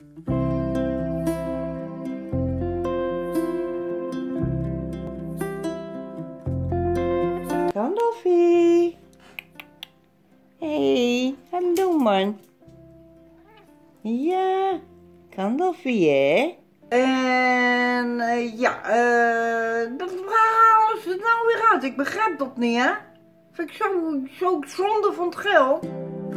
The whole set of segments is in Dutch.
Gandalfie. Hey, hallo man. Ja, Gandalfie hè? En dat verhaal is het nou weer uit. Ik begrijp dat niet hè. Vind ik zo zonde van het geld.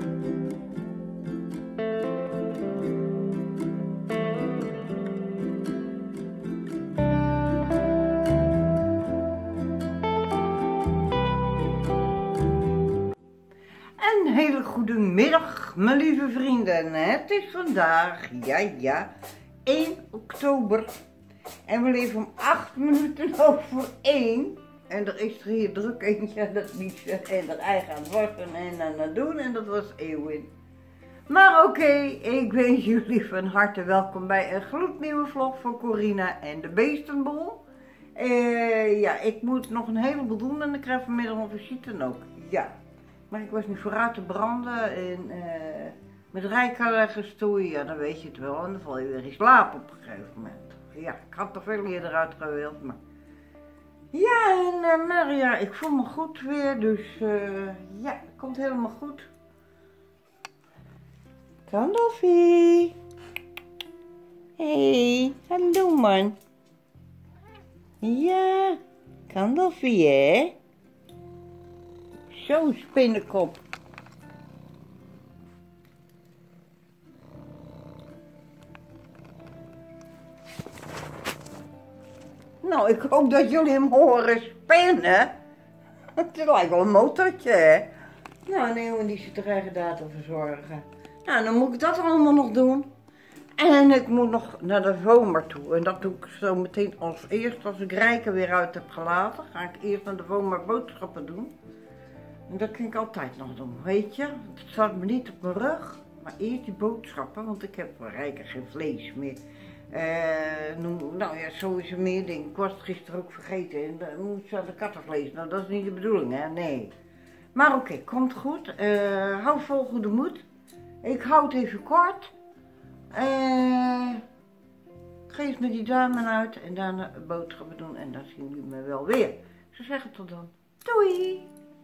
Een hele goede middag, mijn lieve vrienden. Het is vandaag, 1 oktober. En we leven om 8 minuten over 1. En er is er hier druk eentje aan het niezen en er eigen aan het wassen en aan het doen. En dat was Eeuwin. Maar oké, ik wens jullie van harte welkom bij een gloednieuwe vlog van Corina en de Beestenboel. Ik moet nog een heleboel doen en ik krijg vanmiddag een visite ook. Ja. Maar ik was niet vooruit te branden en met rijka gestoeien, ja dan weet je het wel. En dan val je weer in slaap op een gegeven moment. Ja, ik had er veel eerder uit gewild, maar... Ja, en Maria, ik voel me goed weer, dus het komt helemaal goed. Gandalfie. Hey, hallo man. Ja, Gandalfie hè? Zo'n spinnenkop. Nou, ik hoop dat jullie hem horen spinnen. Het lijkt wel een motortje, hè? Nou, nee, en die zit er eigen data verzorgen. Nou, dan moet ik dat allemaal nog doen. En ik moet nog naar de Vomer toe. En dat doe ik zo meteen als eerst. Als ik Rijke weer uit heb gelaten, ga ik eerst naar de Vomer boodschappen doen. En dat kan ik altijd nog doen, weet je. Het staat me niet op mijn rug, maar eerst die boodschappen, want ik heb voor Rijke geen vlees meer. Zo is er meer dingen. Ik was het gisteren ook vergeten en dan moet ze aan de kattenvlees. Nou, dat is niet de bedoeling, hè, nee. Maar oké, komt goed. Hou vol goede moed. Ik hou het even kort. Geef me die duimen uit en daarna boodschappen doen en dan zien jullie me wel weer. Zo zeggen tot dan. Doei!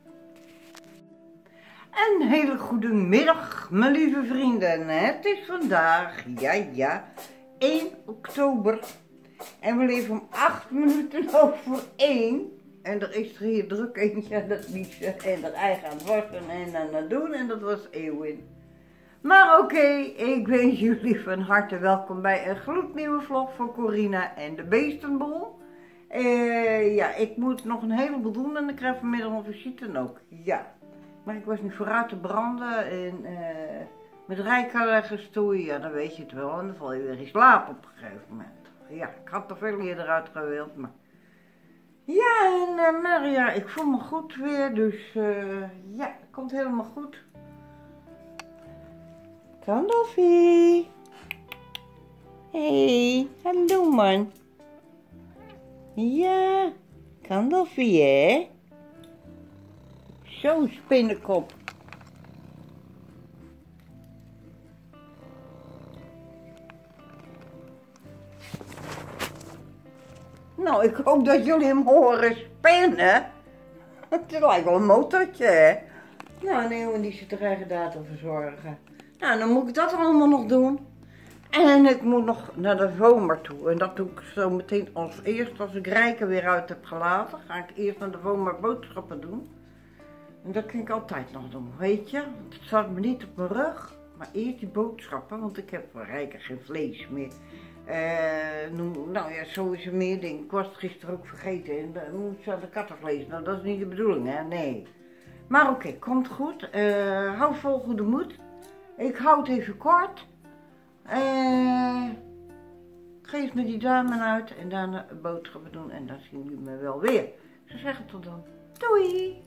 Een hele goede middag, mijn lieve vrienden. Het is vandaag, 1 oktober. En we leven om 8 minuten over 1. En er is er hier druk eentje aan het niezen en er eigen aan het wassen en aan het doen. En dat was Eeuwin. Maar oké, ik wens jullie van harte welkom bij een gloednieuwe vlog van Corina en de Beestenboel. Ik moet nog een heleboel doen en ik krijg vanmiddag een visite ook. Ja. Maar ik was niet vooruit te branden en met rijka gestoeien, ja dan weet je het wel. En dan val je weer in slaap op een gegeven moment. Ja, ik had er veel eerder uit gewild, maar... Ja, en Maria, ik voel me goed weer, dus het komt helemaal goed. Gandalfie. Hey, hallo man. Ja, Gandalfie hè? Zo'n spinnenkop. Nou, ik hoop dat jullie hem horen spinnen. Het lijkt wel een motortje, hè? Nou, nee, en die zit er eigen data verzorgen. Nou, dan moet ik dat allemaal nog doen. En ik moet nog naar de Vomer toe. En dat doe ik zo meteen als eerst. Als ik Rijke weer uit heb gelaten, ga ik eerst naar de Vomer boodschappen doen. En dat kan ik altijd nog doen, weet je. Het staat me niet op mijn rug, maar eerst die boodschappen, want ik heb voor Rijke geen vlees meer. Zo is er meer dingen. Ik was het gisteren ook vergeten en dan moet ze aan de kattenvlees. Nou, dat is niet de bedoeling, hè, nee. Maar oké, komt goed. Hou vol goede moed. Ik hou het even kort. Geef me die duimen uit en daarna boodschappen doen en dan zien jullie me wel weer. Zo zeggen tot dan. Doei!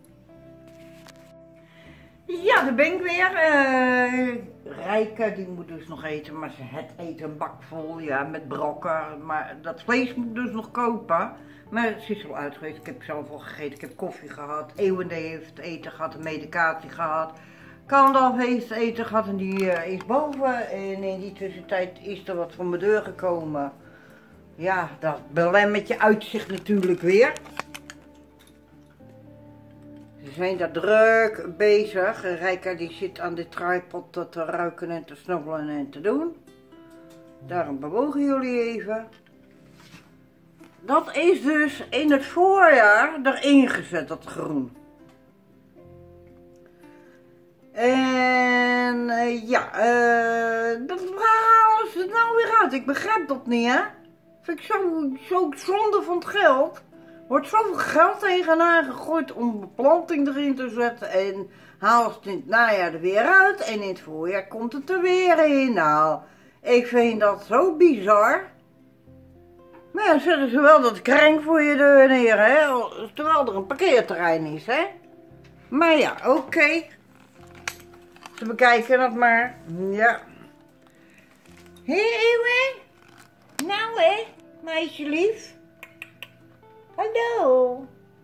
Ja, daar ben ik weer. Rijke, die moet dus nog eten, maar ze het eet een bak vol, ja, met brokken. Maar dat vlees moet ik dus nog kopen. Maar ze is al uit geweest, ik heb zelf al gegeten, ik heb koffie gehad. Eeuwende heeft eten gehad, een medicatie gehad. Kandalfeest eten gaat en die is boven. En in die tussentijd is er wat voor mijn deur gekomen. Ja, dat belemmert je uitzicht natuurlijk weer. Ze zijn daar druk bezig. Rijka die zit aan de tripod te ruiken en te snobbelen en te doen. Daarom bewogen jullie even. Dat is dus in het voorjaar erin gezet, dat groen. En waar halen ze het nou weer uit? Ik begrijp dat niet, hè? Vind ik zo zonde van het geld. Er wordt zoveel geld tegenaan gegooid om beplanting erin te zetten. En halen ze het in het najaar er weer uit. En in het voorjaar komt het er weer in. Nou, ik vind dat zo bizar. Maar ja, zetten ze wel dat kring voor je deur neer, hè? Terwijl er een parkeerterrein is, hè? Maar ja, oké. Ze bekijken dat maar. Ja. Hé, Ewe? Nou, hè, meisje lief. Hallo.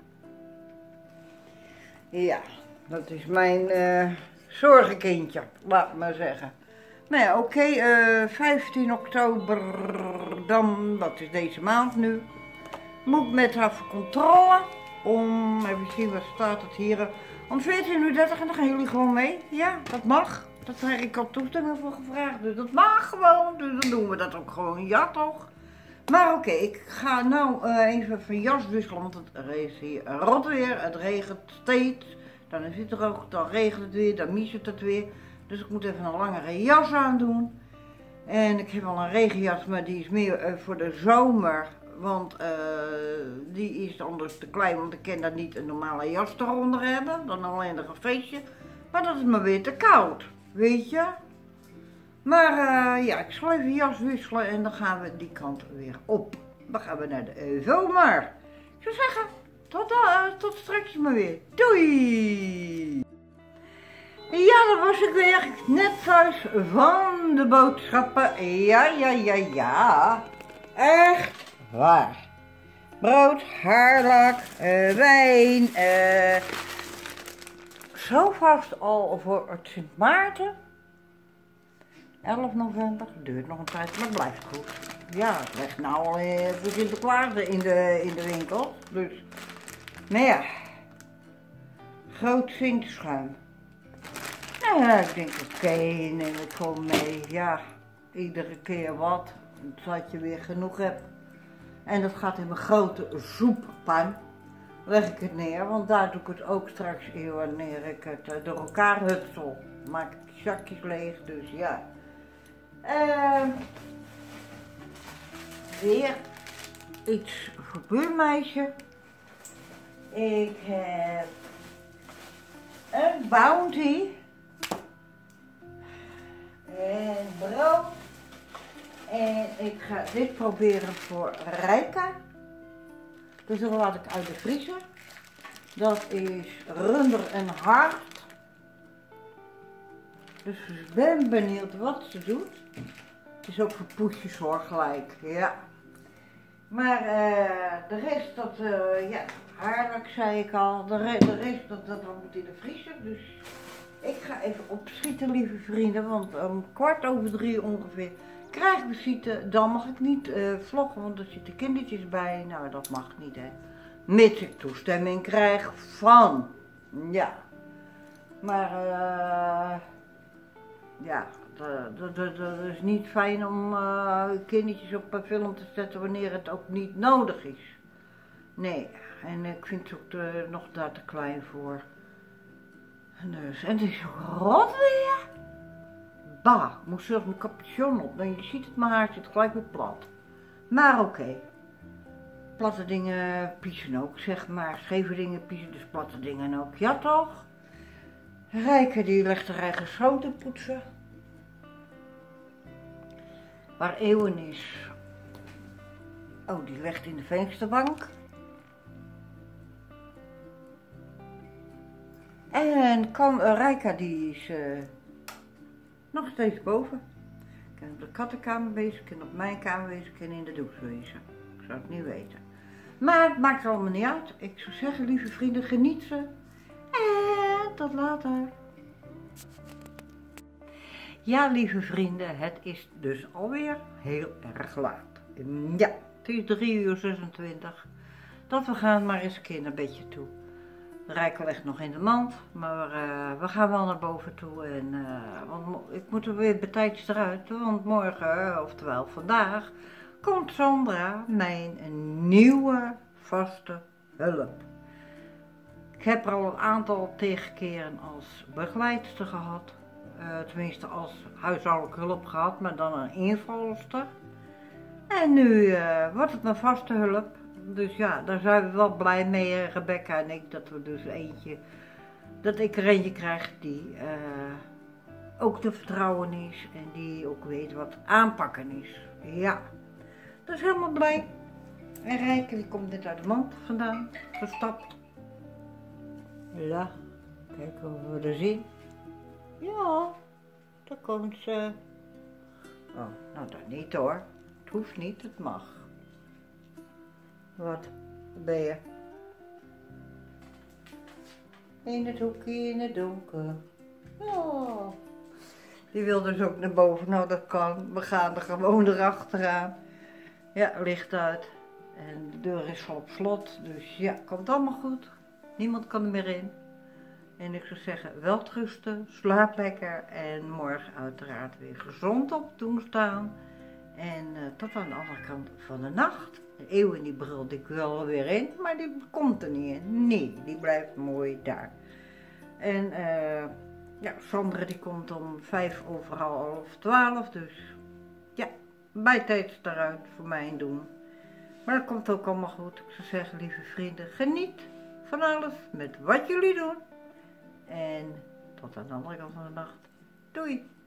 Ja, dat is mijn zorgenkindje, laat maar zeggen. Nou ja, oké, 15 oktober, dan, dat is deze maand nu. Moet met haar voor controle. Even zien, wat staat het hier? Om 14:30 en dan gaan jullie gewoon mee. Ja, dat mag. Dat heb ik al toestemming voor gevraagd. Dus dat mag gewoon. Dus dan doen we dat ook gewoon. Ja, toch? Maar oké, ik ga nou even van jas wisselen. Want het is hier rot weer. Het regent steeds. Dan is het droog. Dan regent het weer. Dan miest het weer. Dus ik moet even een langere jas aandoen. En ik heb al een regenjas, maar die is meer voor de zomer. Want die is anders te klein, want ik kan daar niet een normale jas eronder hebben. Dan alleen nog een feestje. Maar dat is maar weer te koud, weet je. Maar ja, ik zal even jas wisselen en dan gaan we die kant weer op. Dan gaan we naar de zomer. Ik zou zeggen, tot straks maar weer. Doei! Ja, dan was ik weer net thuis van de boodschappen. Ja. Echt waar. Brood, haarlak, wijn. Zo vast al voor het Sint Maarten. 11 november. Duurt nog een tijd, maar het blijft goed. Ja, het ligt nou al voor Sinterklaas in de winkel. Dus, nou ja. Groot zinkschuim. Ja, ik denk oké, neem het gewoon mee. Ja, iedere keer wat. Zodat je weer genoeg hebt. En dat gaat in mijn grote soeppan. Leg ik het neer, want daar doe ik het ook straks in wanneer ik het door elkaar hutsel. Maak ik die zakjes leeg, dus ja. Weer iets voor buurmeisje. Ik heb een Bounty. En brood. En ik ga dit proberen voor Rijka. Dus dat laat ik uit de vriezer. Dat is runder en hard. Dus ik ben benieuwd wat ze doet. Het is ook voor poesjes hoor, gelijk. Ja. Maar de rest, dat, ja, haarlak zei ik al. De rest, dat moet in de vriezer. Dus ik ga even opschieten, lieve vrienden. Want om 2:15 ongeveer krijg ik visite. Dan mag ik niet vloggen, want er zitten kindertjes bij. Nou, dat mag niet, hè. Mits ik toestemming krijg van. Ja. Maar, ja, dat is niet fijn om kindertjes op een film te zetten wanneer het ook niet nodig is. Nee, en ik vind het ook nog daar te klein voor. Dus, en het is ook rot weer. Bah, ik moest zelf mijn capuchon op. Nou, je ziet het, mijn haar zit gelijk weer plat. Maar oké. Platte dingen piezen ook, zeg maar. Scheve dingen piezen, dus platte dingen ook. Ja toch? Rijke die legt haar eigen schoon te poetsen. Waar Eeuwen is. Oh, die legt in de vensterbank. En Rijka die is nog steeds boven. Ik ben op de kattenkamer bezig, ik ben op mijn kamer bezig, ik ben in de douche bezig. Ik zou het niet weten. Maar het maakt allemaal niet uit. Ik zou zeggen, lieve vrienden, geniet ze. En tot later. Ja, lieve vrienden, het is dus alweer heel erg laat. Ja, het is 3:26. Dat we gaan maar eens een keer naar bedje toe. De Rijkel ligt nog in de mand, maar we gaan wel naar boven toe. Want ik moet er weer betijds eruit, want morgen, oftewel vandaag, komt Sandra mijn nieuwe vaste hulp. Ik heb er al een aantal tegenkeren als begeleidster gehad. Tenminste als huishoudelijke hulp gehad, maar dan een invalster. En nu wordt het mijn vaste hulp. Dus ja, daar zijn we wel blij mee, Rebecca en ik, dat we dus dat ik er eentje krijg die ook te vertrouwen is en die ook weet wat aanpakken is. Ja, dat is helemaal blij. En Rijke, die komt net uit de mand vandaan, gestapt. Ja, kijken of we er zien. Ja, daar komt ze. Oh, nou dat niet hoor. Het hoeft niet, het mag. Wat ben je? In het hoekje in het donker. Oh. Die wil dus ook naar boven. Nou dat kan. We gaan er gewoon erachteraan. Ja, licht uit. En de deur is al op slot. Dus ja, komt allemaal goed. Niemand kan er meer in. En ik zou zeggen, welterusten, slaap lekker en morgen uiteraard weer gezond op doen staan. En tot aan de andere kant van de nacht. De eeuwen die brult ik wel weer in, maar die komt er niet in. Nee, die blijft mooi daar. En ja, Sandra die komt om 11:05, dus ja, bijtijds eruit voor mij doen. Maar dat komt ook allemaal goed. Ik zou zeggen, lieve vrienden, geniet van alles met wat jullie doen. En tot aan de andere kant van de nacht. Doei!